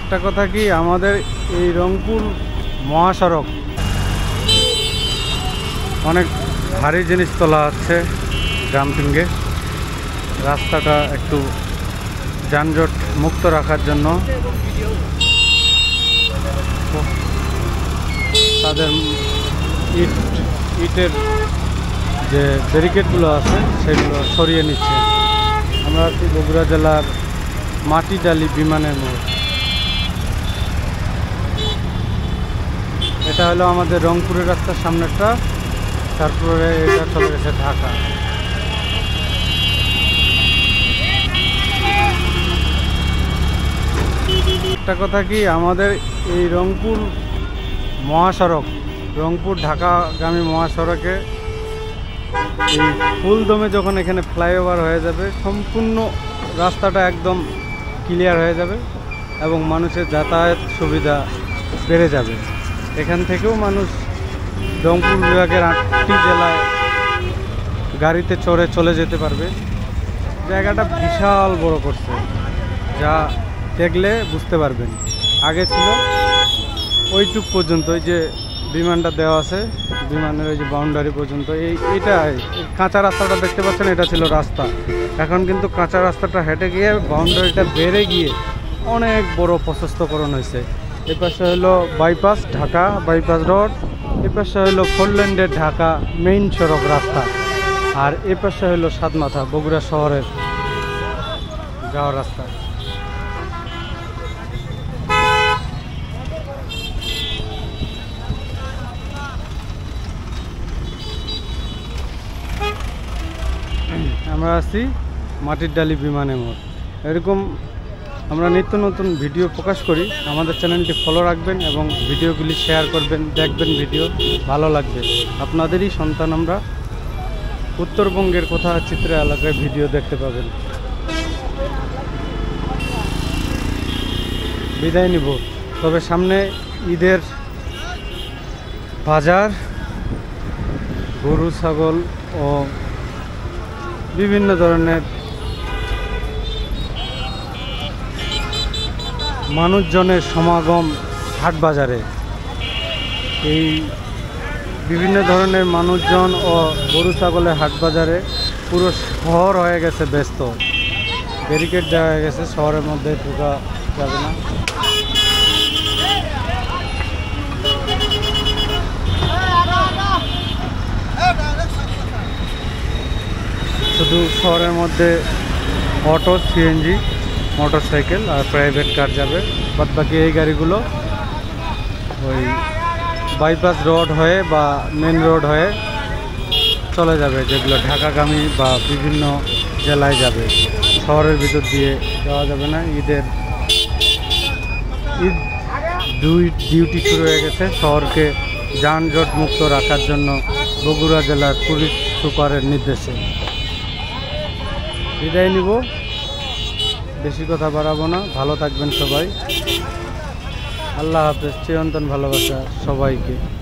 একটা কথা কি, আমাদের এই রংপুর মহাসড়ক অনেক ভারী জিনিস তোলা হচ্ছে ডাম্পিংয়ে। রাস্তাটা একটু যানজট মুক্ত রাখার জন্য তাদের ইটের যে ব্যারিকেডগুলো আছে সেগুলো সরিয়ে নিচ্ছে। আমরা আছি বগুড়া জেলার মাটিডালি বিমানের মোড়। এটা হলো আমাদের রংপুরের রাস্তার সামনেরটা, তারপরে এটা চলে গেছে ঢাকা। একটা কথা কি, আমাদের এই রংপুর মহাসড়ক, রংপুর ঢাকাগামী মহাসড়কে এই ফুলদমে যখন এখানে ফ্লাইওভার হয়ে যাবে, সম্পূর্ণ রাস্তাটা একদম ক্লিয়ার হয়ে যাবে এবং মানুষের যাতায়াত সুবিধা বেড়ে যাবে। এখান থেকেও মানুষ রংপুর বিভাগের 8টি জেলায় গাড়িতে চড়ে চলে যেতে পারবে। জায়গাটা বিশাল বড় করছে, যা দেখলে বুঝতে পারবেন। আগে ছিল ওইটুক পর্যন্ত, ওই যে বিমানটা দেওয়া আছে, বিমানের ওই যে বাউন্ডারি পর্যন্ত, এইটা কাঁচা রাস্তাটা দেখতে পাচ্ছেন, এটা ছিল রাস্তা। এখন কিন্তু কাঁচা রাস্তাটা হেঁটে গিয়ে বাউন্ডারিটা বেড়ে গিয়ে অনেক বড় প্রশস্তকরণ হয়েছে। এই পাশে হলো বাইপাস ঢাকা বাইপাস রোড, এ পাশে হলো 4 লেনের ঢাকা মেইন সড়ক রাস্তা, আর এ পাশে হলো সাতমাথা বগুড়া শহরের যাওয়ার রাস্তা। আমরা আছি মাটিডালি বিমানের মোড়। এরকম আমরা নিত্য নতুন ভিডিও প্রকাশ করি। আমাদের চ্যানেলটি ফলো রাখবেন এবং ভিডিওগুলি শেয়ার করবেন, দেখবেন, ভিডিও ভালো লাগবে। আপনাদেরই সন্তান আমরা। উত্তরবঙ্গের কোথা চিত্র এলাকায় ভিডিও দেখতে পাবেন। বিদায় নিব, তবে সামনে ঈদের বাজার, গরু ছাগল ও বিভিন্ন ধরনের মানুষজনের সমাগম হাট বাজারে। এই বিভিন্ন ধরনের মানুষজন ও গরু ছাগলের হাট বাজারে পুরো শহর হয়ে গেছে ব্যস্ত। ব্যারিকেড দেওয়া হয়ে গেছে, শহরের মধ্যে ঢোকা যাবে না। শুধু শহরের মধ্যে অটো, সিএনজি, মোটরসাইকেল আর প্রাইভেট কার যাবে। বাদ বাকি এই গাড়িগুলো ওই বাইপাস রোড হয়ে বা মেন রোড হয়ে চলে যাবে, যেগুলো ঢাকাগামী বা বিভিন্ন জেলায় যাবে। শহরের ভিতর দিয়ে যাওয়া যাবে না। ঈদ ডিউটি শুরু হয়ে গেছে। শহরকে যানজট মুক্ত রাখার জন্য বগুড়া জেলার পুলিশ সুপারের নির্দেশে বিদায় নিব। বেশি কথা বাড়াবো না। ভালো থাকবেন সবাই। আল্লাহ হাফেজ। চিরন্তন ভালোবাসা সবাইকে।